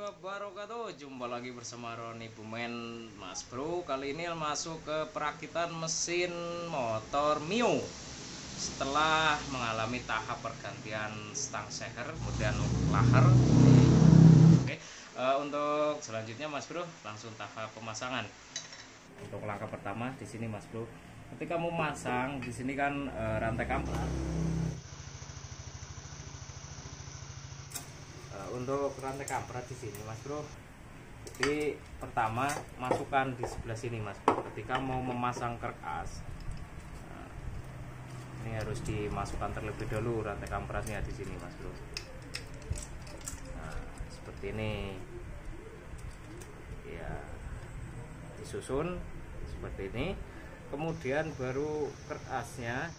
wabarakatuh. Jumpa lagi bersama Roni Bumen, Mas Bro. Kali ini masuk ke perakitan mesin motor Mio. Setelah mengalami tahap pergantian stang seher, kemudian lahar. Oke, untuk selanjutnya Mas Bro, langsung tahap pemasangan. Untuk langkah pertama di sini Mas Bro, ketika mau masang di sini kan rantai kampret. Untuk rantai kampret di sini Mas Bro, jadi pertama masukkan di sebelah sini Mas Bro. Ketika mau memasang krek as, ini harus dimasukkan terlebih dahulu rantai kampretnya di sini Mas Bro. Nah, seperti ini ya, disusun seperti ini, kemudian baru krek asnya.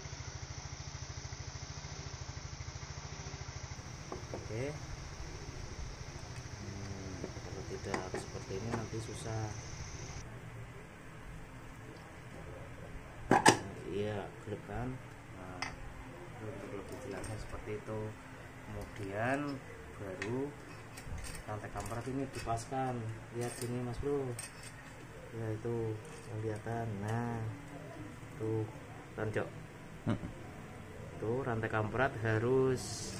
Oke, kalau tidak seperti ini nanti susah. Iya, klip kan. Nah, untuk lebih jelasnya seperti itu. Kemudian baru rantai kampret ini dipaskan. Lihat sini Mas Bro, ya itu kelihatan. Nah, tuh tancap. Tuh rantai kampret harus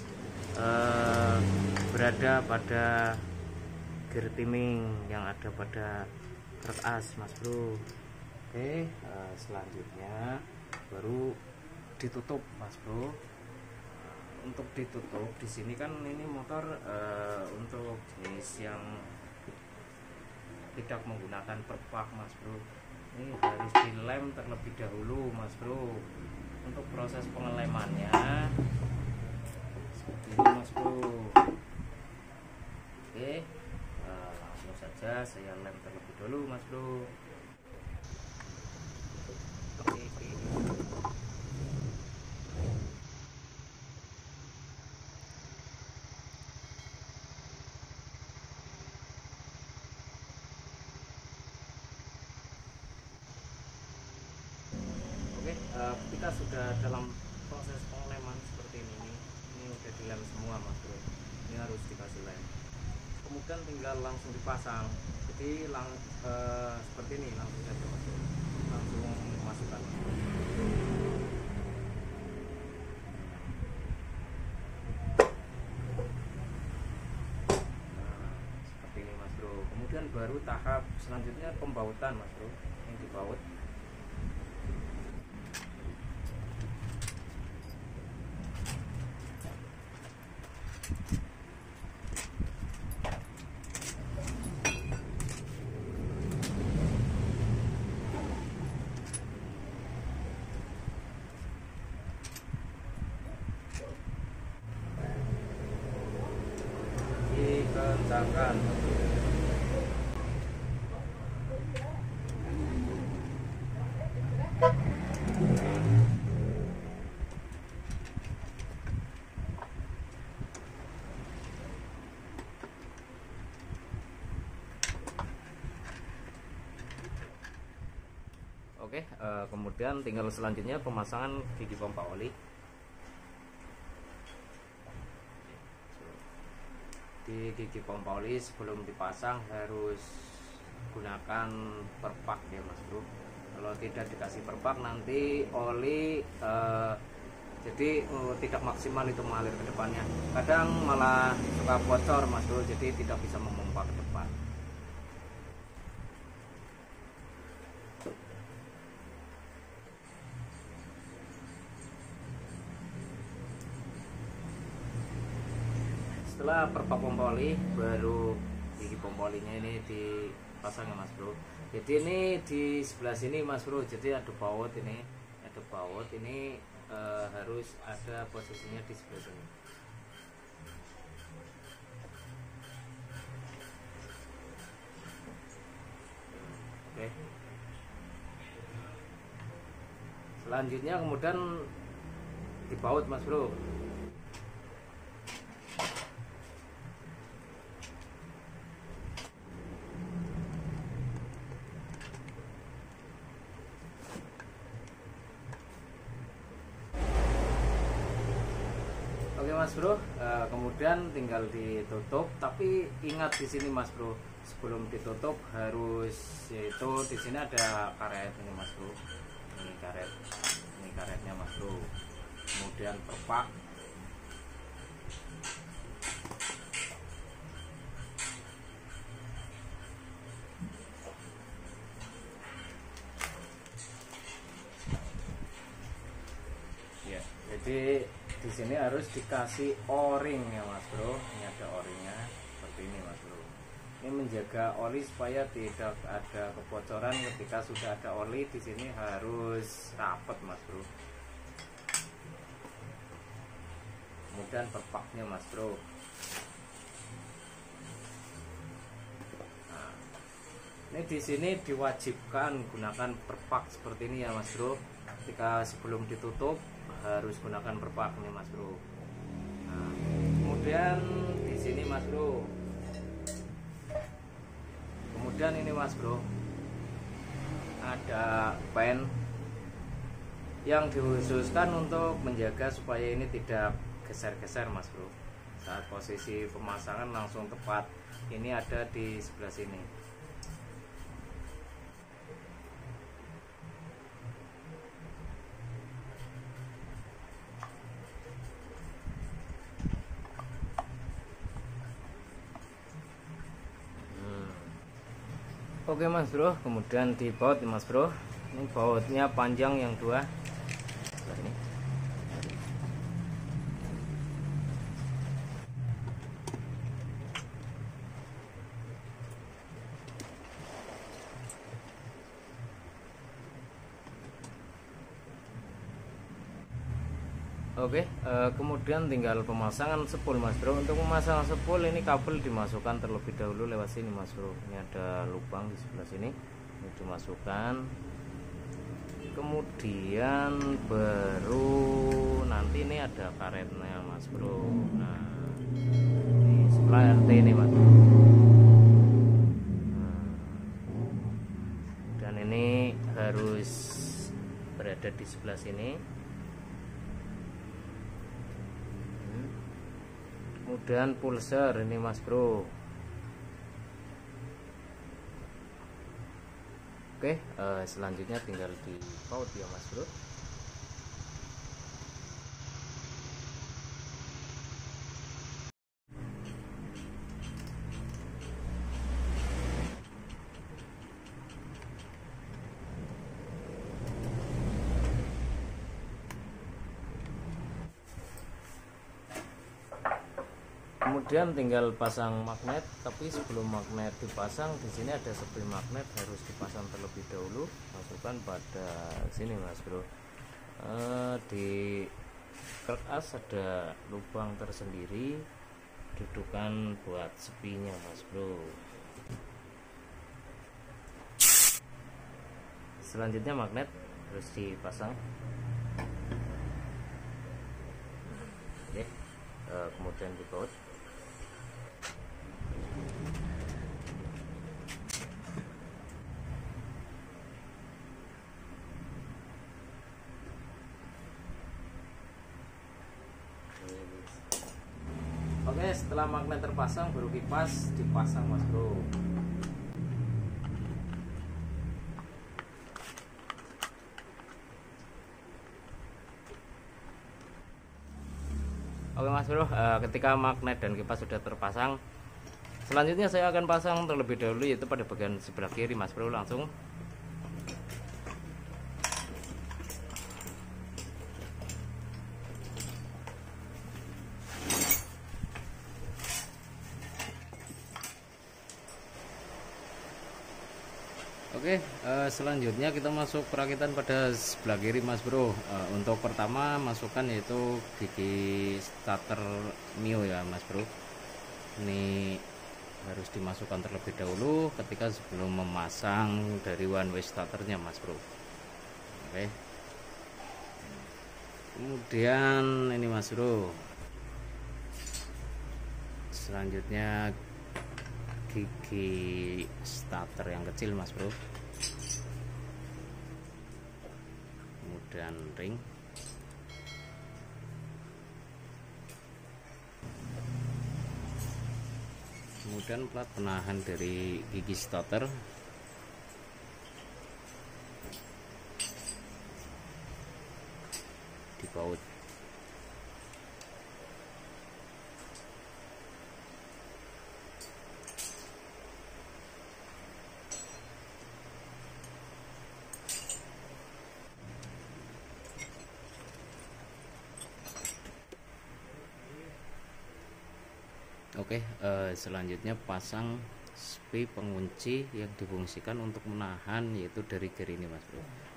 berada pada gear timing yang ada pada krek as Mas Bro. Oke, selanjutnya baru ditutup Mas Bro. Untuk ditutup di sini kan ini motor untuk jenis yang tidak menggunakan perpak Mas Bro, ini harus dilem terlebih dahulu Mas Bro. Untuk proses pengelemannya seperti ini Mas Bro. Oke, langsung saja saya lem terlebih dahulu Mas Bro. Oke. Kita sudah dalam proses pengeleman seperti ini udah dilem semua Mas Bro. Ini harus dikasih lem, kemudian tinggal langsung dipasang. Jadi seperti ini langsung saja Mas Bro, langsung masukkan. Seperti ini Mas Bro. Kemudian baru tahap selanjutnya pembautan Mas Bro, yang dibaut. Dikencangkan. Oke, kemudian tinggal selanjutnya pemasangan gigi pompa oli. Di gigi pompa oli sebelum dipasang harus gunakan perpak ya Mas Bro. Kalau tidak dikasih perpak nanti oli jadi tidak maksimal itu mengalir ke depannya. Kadang malah suka bocor Mas Bro, jadi tidak bisa memompa ke depan. Setelah perpak pompa oli, baru gigi pompa olinya ini dipasang ya Mas Bro. Jadi ini di sebelah sini Mas Bro, jadi ada baut ini, harus ada posisinya di sebelah sini. Oke. Selanjutnya kemudian dibaut Mas Bro. Oke Mas Bro, kemudian tinggal ditutup. Tapi ingat di sini Mas Bro, sebelum ditutup harus, yaitu di sini ada karet ini Mas Bro. Ini karetnya Mas Bro. Kemudian perpak. Ya, jadi di sini harus dikasih o-ring ya Mas Bro. Ini ada o-ringnya seperti ini Mas Bro. Ini menjaga oli supaya tidak ada kebocoran. Ketika sudah ada oli di sini harus rapat Mas Bro. Kemudian perpaknya Mas Bro. Nah, ini di sini diwajibkan gunakan perpak seperti ini ya Mas Bro. Ketika sebelum ditutup harus gunakan perpak nih Mas Bro. Nah, kemudian di sini Mas Bro. Kemudian ini Mas Bro, ada pen yang dikhususkan untuk menjaga supaya ini tidak geser-geser Mas Bro. Saat posisi pemasangan langsung tepat. Ini ada di sebelah sini. Oke Mas Bro, kemudian di baut Mas Bro. Ini bautnya panjang yang dua. Ini. Oke, kemudian tinggal pemasangan sepul Mas Bro. Untuk memasang sepul ini kabel dimasukkan terlebih dahulu lewat sini Mas Bro. Ini ada lubang di sebelah sini. Ini dimasukkan. Kemudian baru nanti ini ada karetnya Mas Bro. Nah, ini sebelah RT ini Mas Bro. Nah, dan ini harus berada di sebelah sini. Kemudian pulser ini Mas Bro. Oke, selanjutnya tinggal di baut ya Mas Bro. Kemudian tinggal pasang magnet, tapi sebelum magnet dipasang di sini ada spring magnet harus dipasang terlebih dahulu. Masukkan pada sini Mas Bro. Di krek as ada lubang tersendiri, dudukan buat sepinya Mas Bro. Selanjutnya magnet harus dipasang. Oke, kemudian dibaut. Oke, setelah magnet terpasang baru kipas dipasang Mas Bro. Oke Mas Bro, ketika magnet dan kipas sudah terpasang, selanjutnya saya akan pasang terlebih dahulu yaitu pada bagian sebelah kiri Mas Bro. Langsung Oke, selanjutnya kita masuk perakitan pada sebelah kiri Mas Bro. Untuk pertama masukkan yaitu gigi starter Mio ya Mas Bro. Ini harus dimasukkan terlebih dahulu ketika sebelum memasang dari one way starternya Mas Bro. Oke. Kemudian ini Mas Bro. Selanjutnya gigi starter yang kecil Mas Bro. Kemudian ring. Kemudian plat penahan dari gigi starter. Dibaut. Oke, selanjutnya pasang spray pengunci yang difungsikan untuk menahan, yaitu dari gear ini Mas Bro.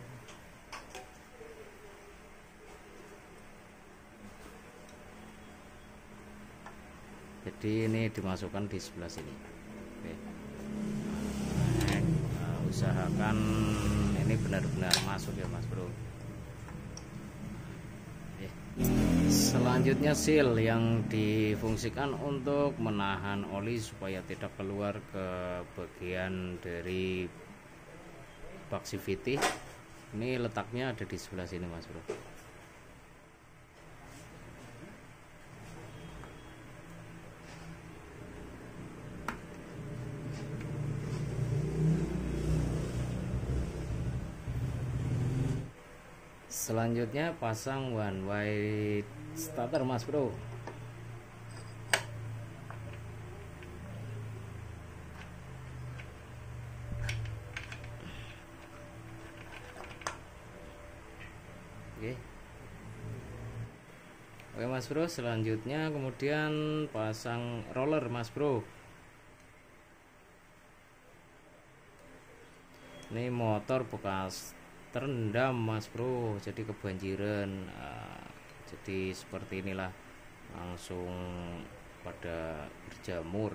Jadi ini dimasukkan di sebelah sini. Oke. Nah, usahakan ini benar-benar masuk ya Mas Bro. Selanjutnya seal yang difungsikan untuk menahan oli supaya tidak keluar ke bagian dari bak CVT. Ini letaknya ada di sebelah sini Mas Bro. Selanjutnya pasang one way starter Mas Bro. Oke Mas Bro, selanjutnya kemudian pasang roller Mas Bro. Ini motor bekas terendam Mas Bro, jadi kebanjiran. Jadi seperti inilah, langsung pada berjamur.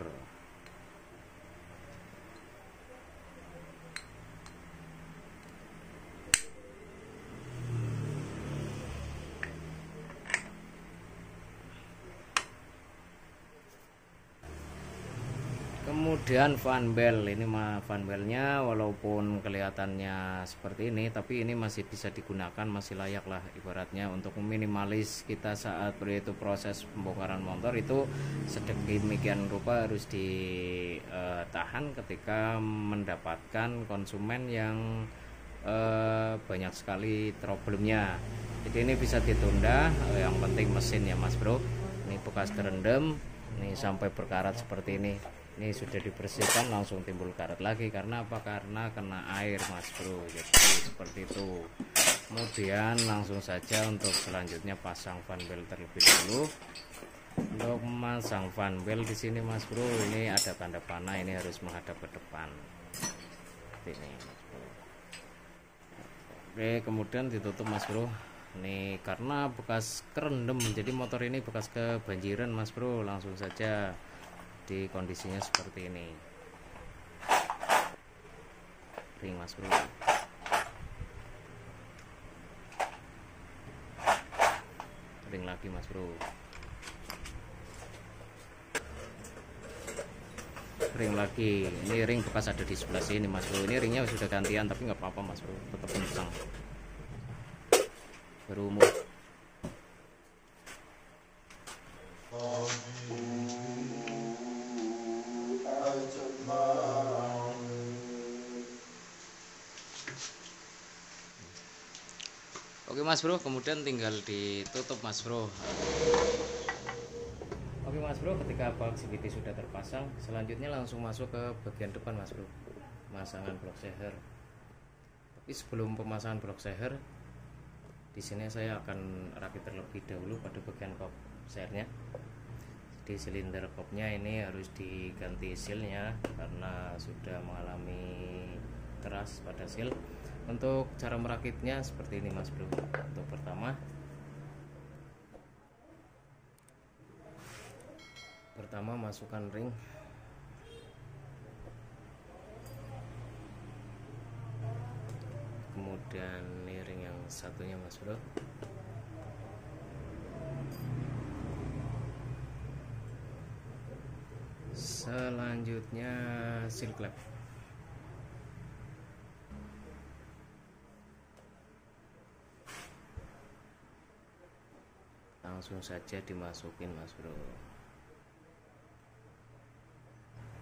Kemudian fan bell, ini mah fan bellnya walaupun kelihatannya seperti ini, tapi ini masih bisa digunakan, masih layak lah ibaratnya untuk meminimalis kita saat itu proses pembongkaran motor itu sedemikian rupa harus ditahan ketika mendapatkan konsumen yang banyak sekali problemnya. Jadi ini bisa ditunda, yang penting mesin ya Mas Bro. Ini bekas terendam, ini sampai berkarat seperti ini. Ini sudah dibersihkan langsung timbul karat lagi, karena apa? Karena kena air Mas Bro. Jadi seperti itu. Kemudian langsung saja untuk selanjutnya pasang fan bell terlebih dahulu. Untuk memasang fan bell di sini Mas Bro, ini ada tanda panah, ini harus menghadap ke depan. Seperti ini Mas Bro. Oke, kemudian ditutup Mas Bro. Ini karena bekas kerendam, jadi motor ini bekas kebanjiran Mas Bro. Langsung saja di kondisinya seperti ini. Ring Mas Bro. Ring lagi Mas Bro. Ring lagi. Ini ring bekas ada di sebelah sini Mas Bro. Ini ringnya sudah gantian tapi nggak apa-apa Mas Bro, tetap kencang. Berumur. Oke Mas Bro, kemudian tinggal ditutup Mas Bro. Oke Mas Bro, ketika bak CVT sudah terpasang, selanjutnya langsung masuk ke bagian depan Mas Bro, pemasangan blok seher. Tapi sebelum pemasangan blok seher, di sini saya akan rakit terlebih dahulu pada bagian kop sehernya. Di silinder kopnya ini harus diganti sealnya karena sudah mengalami keras pada seal. Untuk cara merakitnya seperti ini Mas Bro. Untuk pertama masukkan ring. Kemudian ini ring yang satunya Mas Bro. Selanjutnya seal klep. Langsung saja dimasukin Mas Bro.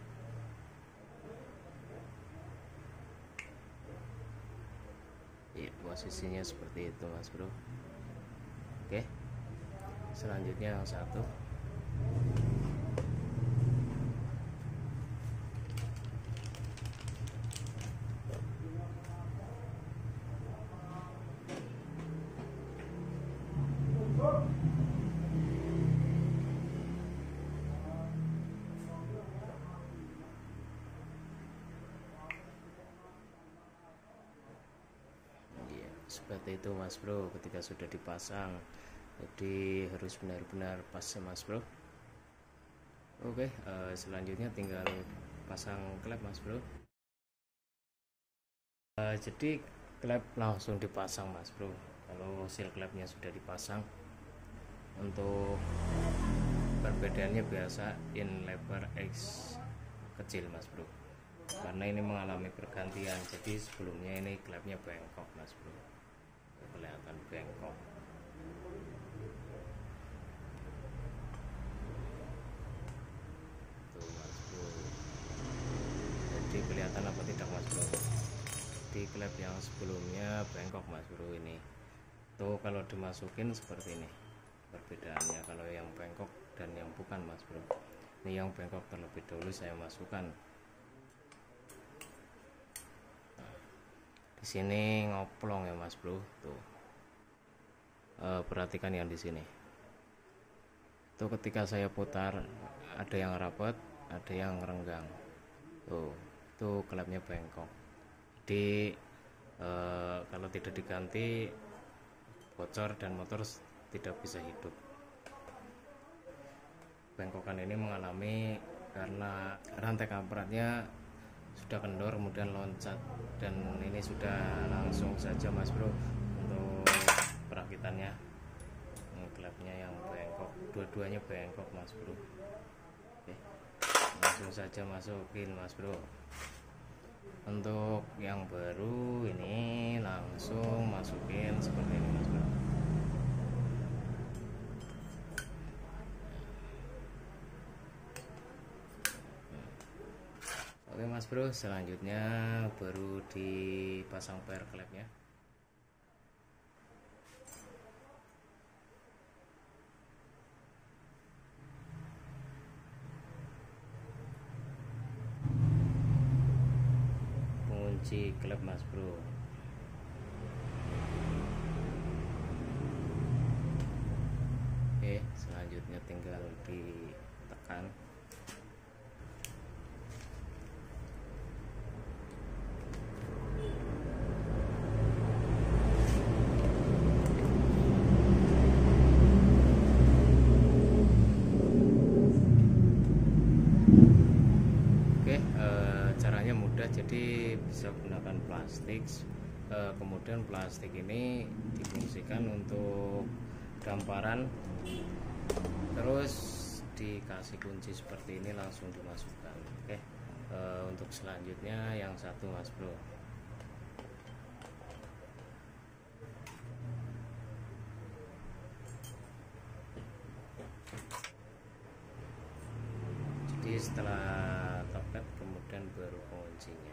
posisinya seperti itu mas bro. Oke, selanjutnya yang satu. Seperti itu mas bro ketika sudah dipasang, jadi harus benar-benar pas ya mas bro. Oke, selanjutnya tinggal pasang klep mas bro. Jadi klep langsung dipasang mas bro kalau seal klepnya sudah dipasang. Untuk perbedaannya biasa in lebar X kecil mas bro, karena ini mengalami pergantian. Jadi sebelumnya ini klepnya bengkok mas bro, kelihatan bengkok. Tuh mas bro, jadi kelihatan apa tidak mas bro, di klep yang sebelumnya bengkok mas bro. Ini tuh kalau dimasukin seperti ini perbedaannya, kalau yang bengkok dan yang bukan mas bro. Ini yang bengkok terlebih dahulu saya masukkan. Di sini ngoplong ya mas bro, tuh perhatikan yang di sini. Tuh ketika saya putar ada yang rapat, ada yang renggang. Tuh klepnya bengkok. Jadi kalau tidak diganti bocor dan motor tidak bisa hidup. Bengkokan ini mengalami karena rantai kampratnya sudah kendor kemudian loncat, dan ini sudah langsung saja mas bro untuk perakitannya. Klepnya yang bengkok, dua-duanya bengkok mas bro. Oke, langsung saja masukin mas bro. Untuk yang baru ini langsung masukin seperti ini mas bro. Oke mas bro, selanjutnya baru dipasang per klepnya. Kunci klep mas bro. Oke, selanjutnya tinggal ditekan. Caranya mudah, jadi bisa gunakan plastik. Kemudian plastik ini difungsikan untuk damparan, terus dikasih kunci seperti ini langsung dimasukkan. Oke, untuk selanjutnya yang satu mas bro. Jadi setelah topet kemudian baru penguncinya.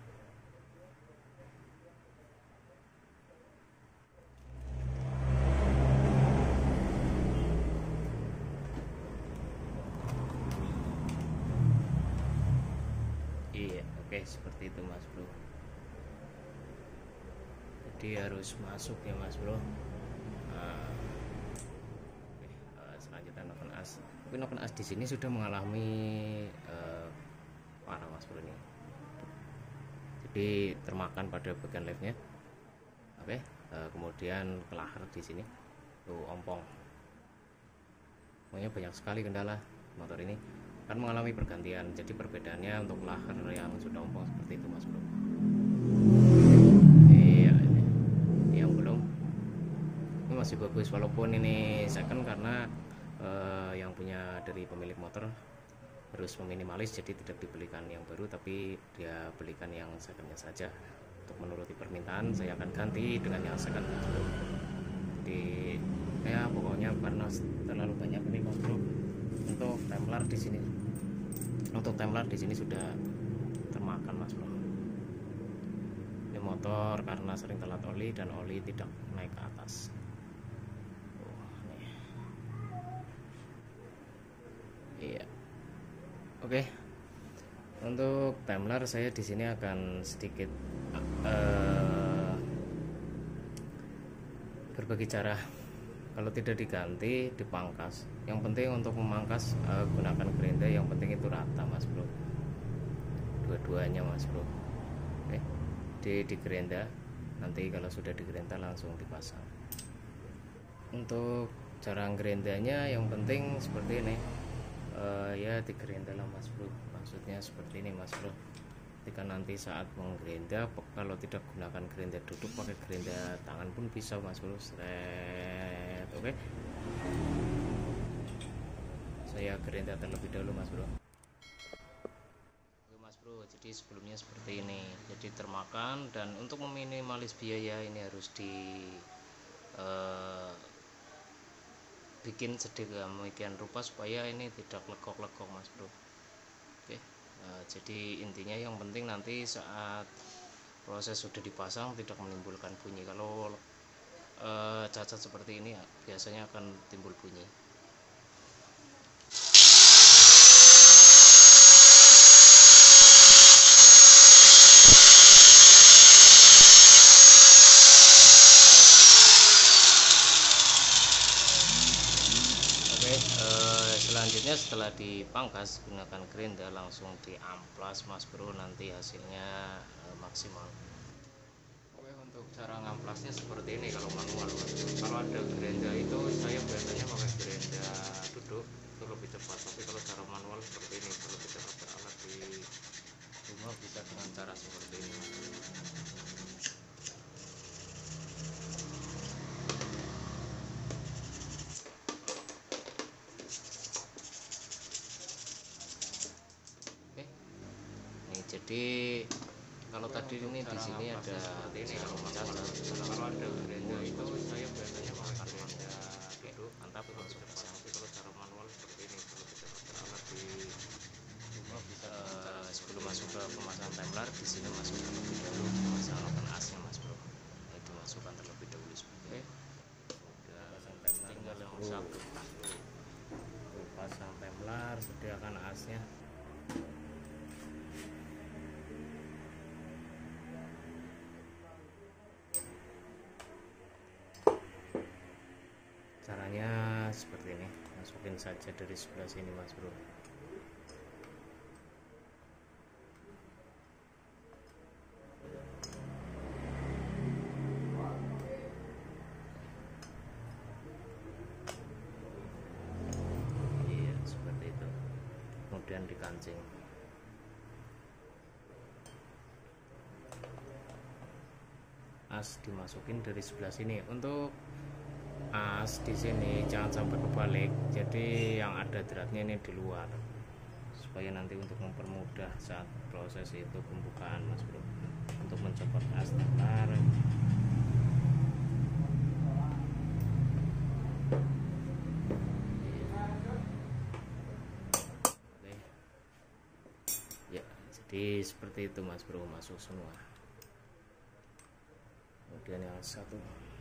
Iya, oke, seperti itu mas bro. Jadi harus masuk ya mas bro. Selanjutnya noken as. Tapi noken as di sini sudah mengalami parah mas bro ini. Jadi termakan pada bagian lefnya. Oke, kemudian ke lahar di sini. Tuh ompong. Pokoknya banyak sekali kendala motor ini. Kan mengalami pergantian. Jadi perbedaannya untuk lahar yang sudah ompong seperti itu mas bro. Iya, ini yang belum. Ini masih bagus walaupun ini second, karena yang punya dari pemilik motor harus meminimalis, jadi tidak dibelikan yang baru tapi dia belikan yang secondnya saja. Untuk menuruti permintaan saya akan ganti dengan yang second. Jadi ya pokoknya karena terlalu banyak ini mas bro. Untuk templar di sini, sudah termakan mas bro. Ini Ini motor karena sering telat oli dan oli tidak naik ke atas. Nih. Iya. Oke. Untuk timeline saya di sini akan sedikit berbagi cara. Kalau tidak diganti, dipangkas. Yang penting untuk memangkas gunakan gerinda. Yang penting itu rata, Mas Bro. Dua-duanya, Mas Bro. Oke. Di gerinda. Nanti kalau sudah digerinda langsung dipasang. Untuk cara gerindanya yang penting seperti ini. Ya digerinda lah, Mas Bro. Maksudnya seperti ini, Mas Bro. Ketika nanti saat menggerinda, kalau tidak gunakan gerinda duduk, pakai gerinda tangan pun bisa, Mas Bro. Seret. Oke. Saya gerinda terlebih dahulu, Mas Bro. Oke, Mas Bro. Jadi sebelumnya seperti ini. Jadi termakan, dan untuk meminimalis biaya ini harus bikin sedemikian rupa supaya ini tidak legok-legok, Mas Bro. Oke. Jadi intinya yang penting nanti saat proses sudah dipasang tidak menimbulkan bunyi. Kalau cacat seperti ini biasanya akan timbul bunyi. Selanjutnya setelah dipangkas gunakan gerinda langsung diamplas, Mas Bro, nanti hasilnya maksimal. Oke, untuk cara ngamplasnya seperti ini kalau manual, Mas Bro. Kalau ada gerinda itu saya biasanya pakai gerinda duduk, itu lebih cepat. Tapi kalau cara manual seperti ini, kalau tidak ada alat di rumah bisa dengan cara seperti ini. Jadi kalau tadi ini di sini ada cacat. Kalau ada gerinda itu saya biasanya pakai gerinda duduk, mantap langsung pasang. Tapi kalau cara manual seperti ini, kalau tidak ada alat di rumah bisa. Sebelum masuk ke pemasangan timeline, di sini masuk terlebih dahulu pemasangan asnya, Mas Bro. Itu masukkan terlebih dahulu seperti ini. Udah pasang timeline, tinggal yang satu. Pasang timeline, sediakan asnya. Caranya seperti ini, masukin saja dari sebelah sini, Mas Bro. Iya, seperti itu. Kemudian dikancing. As dimasukin dari sebelah sini. Untuk as di sini jangan sampai kebalik, jadi yang ada dratnya ini di luar, supaya nanti untuk mempermudah saat proses itu pembukaan, Mas Bro. Untuk mencopot as tenar, oke. Ya, jadi seperti itu, Mas Bro, masuk semua. Kemudian yang satu.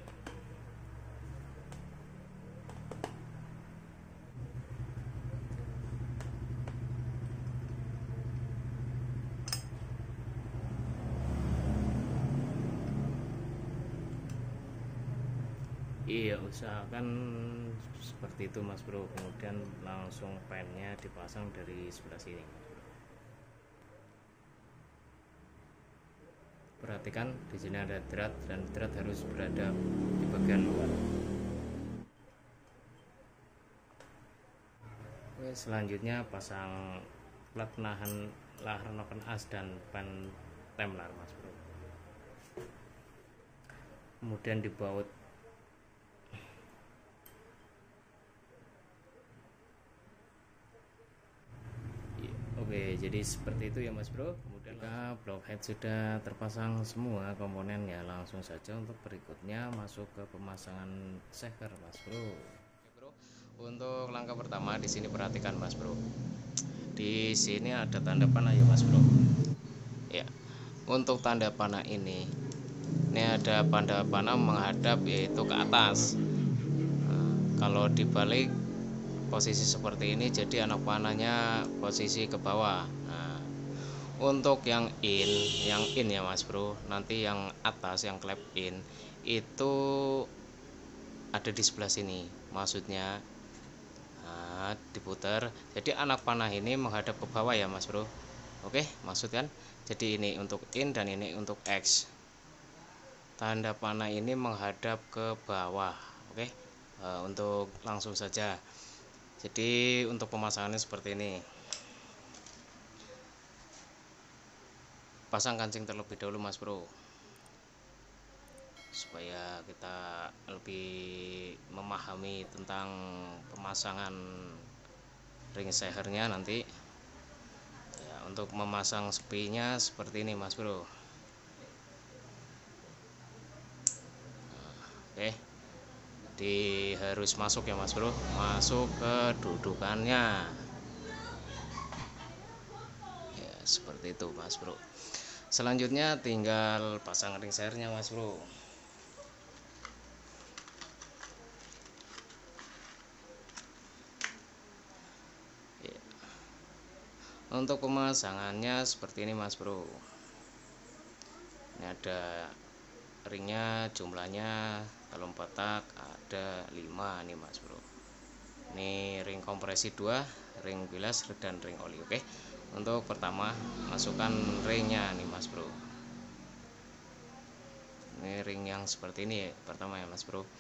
Iya, usahakan seperti itu, Mas Bro. Kemudian langsung pennya dipasang dari sebelah sini. Perhatikan di sini ada drat, dan drat harus berada di bagian luar. Oke, selanjutnya pasang plat penahan lahar noken as dan pen temlar, Mas Bro. Kemudian dibaut. Oke, jadi seperti itu ya, Mas Bro. Kemudian blockhead sudah terpasang semua komponennya, langsung saja untuk berikutnya masuk ke pemasangan shaker, Mas Bro. Oke, Bro. Untuk langkah pertama di sini perhatikan, Mas Bro. Di sini ada tanda panah ya, Mas Bro. Ya. Untuk tanda panah ini Ini ada tanda panah menghadap yaitu ke atas. Nah, kalau dibalik posisi seperti ini jadi anak panahnya posisi ke bawah. Nah, untuk yang in ya Mas Bro, nanti yang atas yang klep in itu ada di sebelah sini. Maksudnya diputar. Jadi anak panah ini menghadap ke bawah ya Mas Bro. Oke, maksud kan? Jadi ini untuk in dan ini untuk X. Tanda panah ini menghadap ke bawah. Oke. Untuk langsung saja. Jadi untuk pemasangannya seperti ini. Pasang kancing terlebih dahulu Mas Bro, supaya kita lebih memahami tentang pemasangan ring sehernya nanti ya. Untuk memasang sepinya seperti ini Mas Bro. Oke, harus masuk ya Mas Bro, masuk ke dudukannya ya, seperti itu Mas Bro. Selanjutnya tinggal pasang ring sehernya Mas Bro. Untuk pemasangannya seperti ini Mas Bro. Ini ada ringnya, jumlahnya kalau 4 tak ada 5 nih Mas Bro. Ini ring kompresi 2, ring bilas dan ring oli. Oke. Untuk pertama masukkan ringnya nih Mas Bro. Ini ring yang seperti ini ya, pertama ya Mas Bro.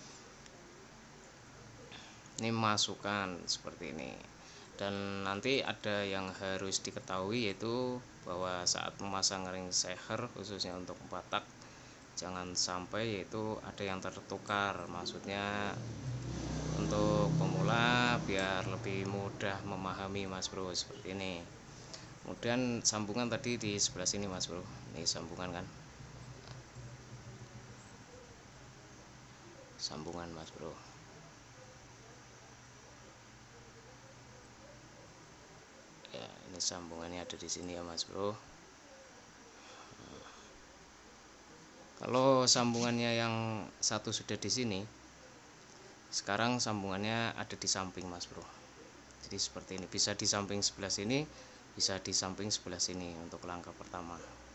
Ini masukkan seperti ini. Dan nanti ada yang harus diketahui yaitu bahwa saat memasang ring seher khususnya untuk 4 tak jangan sampai yaitu ada yang tertukar. Maksudnya untuk pemula biar lebih mudah memahami Mas Bro seperti ini. Kemudian sambungan tadi di sebelah sini Mas Bro. Ini sambungan kan. Sambungan Mas Bro. Ya, ini sambungannya ada di sini ya Mas Bro. Kalau sambungannya yang satu sudah di sini, sekarang sambungannya ada di samping Mas Bro. Jadi seperti ini, bisa di samping sebelah sini, bisa di samping sebelah sini untuk langkah pertama.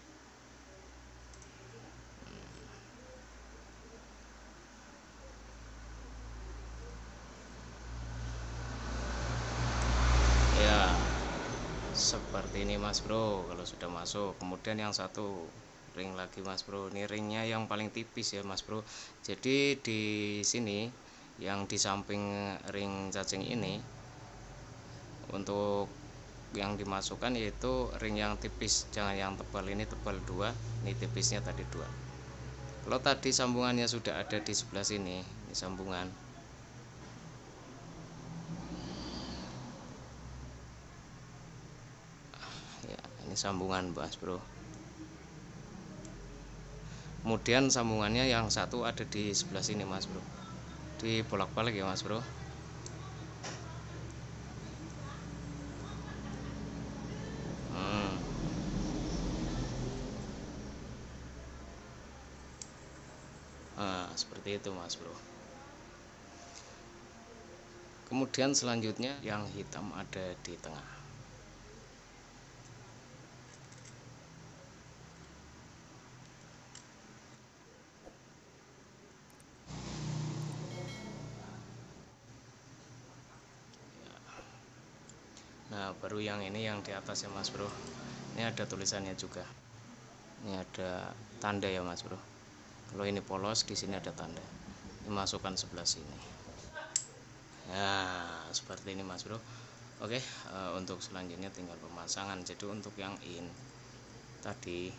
Ya, seperti ini Mas Bro. Kalau sudah masuk, kemudian yang satu ring lagi Mas Bro. Ini ringnya yang paling tipis ya Mas Bro. Jadi di sini yang di samping ring cacing ini untuk yang dimasukkan yaitu ring yang tipis, jangan yang tebal. Ini tebal 2, ini tipisnya tadi 2. Kalau tadi sambungannya sudah ada di sebelah sini, ini sambungan. Ya, ini sambungan Mas Bro. Kemudian sambungannya yang satu ada di sebelah sini Mas Bro. Dibolak-balik ya Mas Bro. Nah, seperti itu Mas Bro. Kemudian selanjutnya yang hitam ada di tengah. Nah, baru yang ini yang di atas ya Mas Bro. Ini ada tulisannya juga. Ini ada tanda ya Mas Bro. Kalau ini polos, di sini ada tanda. Dimasukkan sebelah sini. Nah, seperti ini Mas Bro. Oke, untuk selanjutnya tinggal pemasangan. Jadi untuk yang in tadi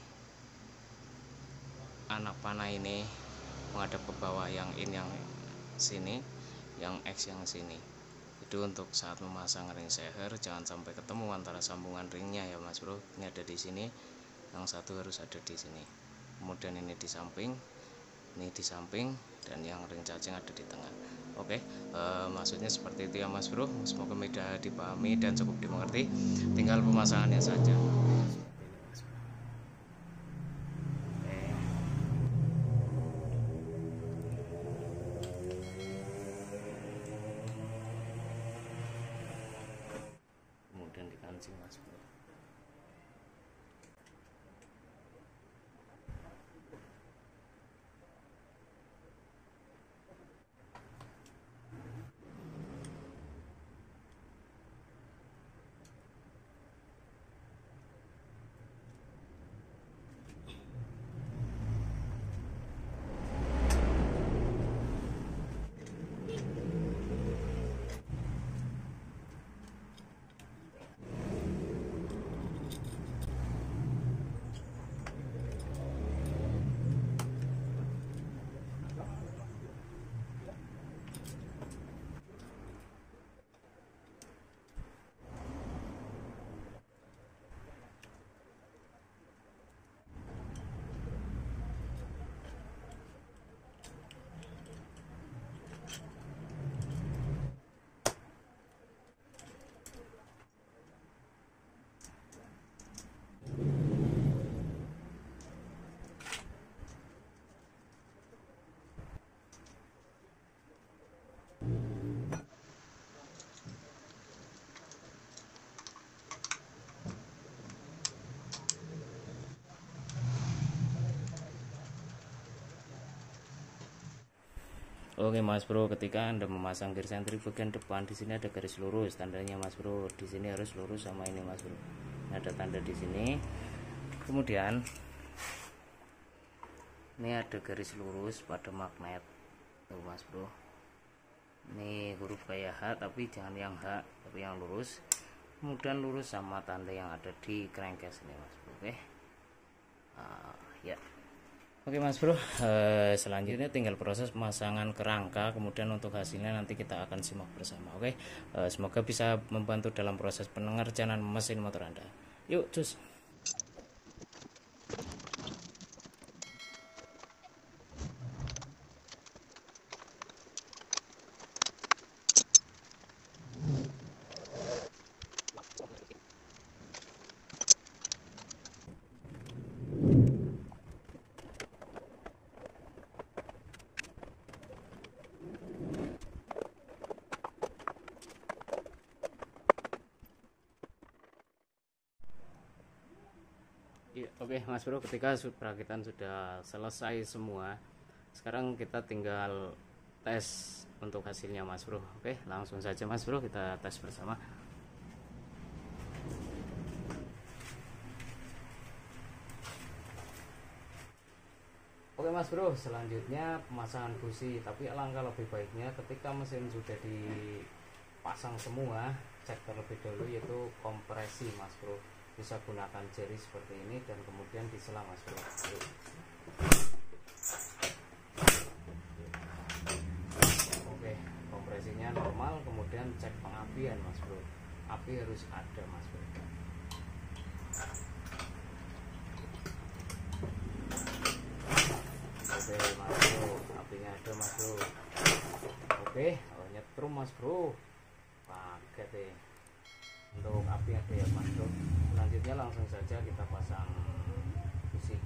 anak panah ini menghadap ke bawah, yang in yang sini, yang X yang sini. Jadi untuk saat memasang ring seher jangan sampai ketemu antara sambungan ringnya ya Mas Bro. Ini ada di sini, yang satu harus ada di sini. Kemudian ini di samping, ini di samping, dan yang ring cacing ada di tengah. Oke, maksudnya seperti itu ya Mas Bro. Semoga mudah dipahami dan cukup dimengerti. Tinggal pemasangannya saja. Oke Mas Bro, ketika Anda memasang gear sentri bagian depan, di sini ada garis lurus tandanya Mas Bro. Di sini harus lurus sama ini Mas Bro. Ini ada tanda di sini. Kemudian ini ada garis lurus pada magnet. Tuh Mas Bro. Ini huruf kayak H tapi jangan yang H, tapi yang lurus. Kemudian lurus sama tanda yang ada di crankcase ini Mas Bro. Oke. Ya. Oke Mas Bro, selanjutnya tinggal proses pemasangan kerangka, kemudian untuk hasilnya nanti kita akan simak bersama. Oke, semoga bisa membantu dalam proses pengerjaan mesin motor Anda. Yuk cus. Ya, oke Mas Bro, ketika perakitan sudah selesai semua, sekarang kita tinggal tes untuk hasilnya Mas Bro. Oke, langsung saja Mas Bro, kita tes bersama. Oke Mas Bro, selanjutnya pemasangan busi. Tapi alangkah lebih baiknya ketika mesin sudah dipasang semua, cek terlebih dahulu yaitu kompresi Mas Bro. Bisa gunakan jari seperti ini dan kemudian disela Mas Bro. Oke, kompresinya normal, kemudian cek pengapian Mas Bro. Api harus ada Mas Bro. Oke Mas Bro, apinya ada Mas Bro. Oke, nyetrum Mas Bro. Paket deh. Untuk api ada ya Mas Bro. Selanjutnya langsung saja kita pasang busi.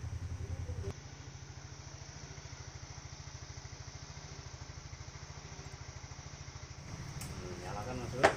Nyalakan Mas Bro.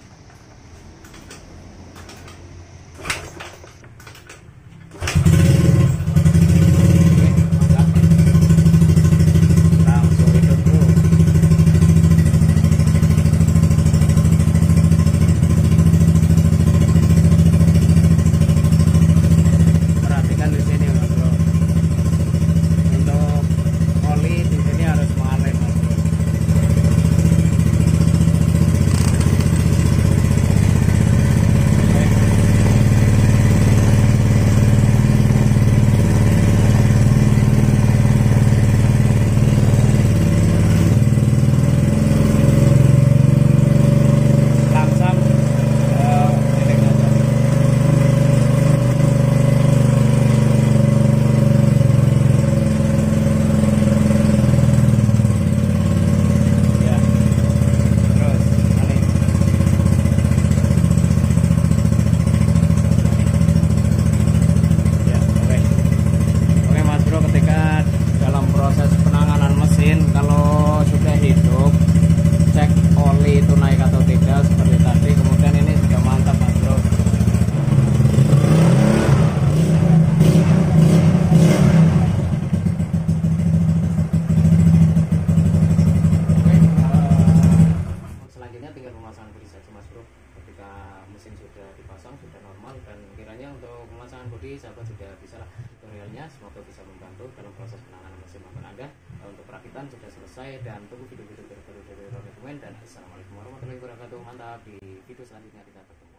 sahabat sudah bisa lah tutorialnya, semoga bisa membantu dalam proses penanganan mesin motor Anda. Untuk perakitan sudah selesai dan tunggu video-video terbaru dari Roni Dokumen, dan assalamualaikum warahmatullahi wabarakatuh. Mantap, di video selanjutnya kita ketemu.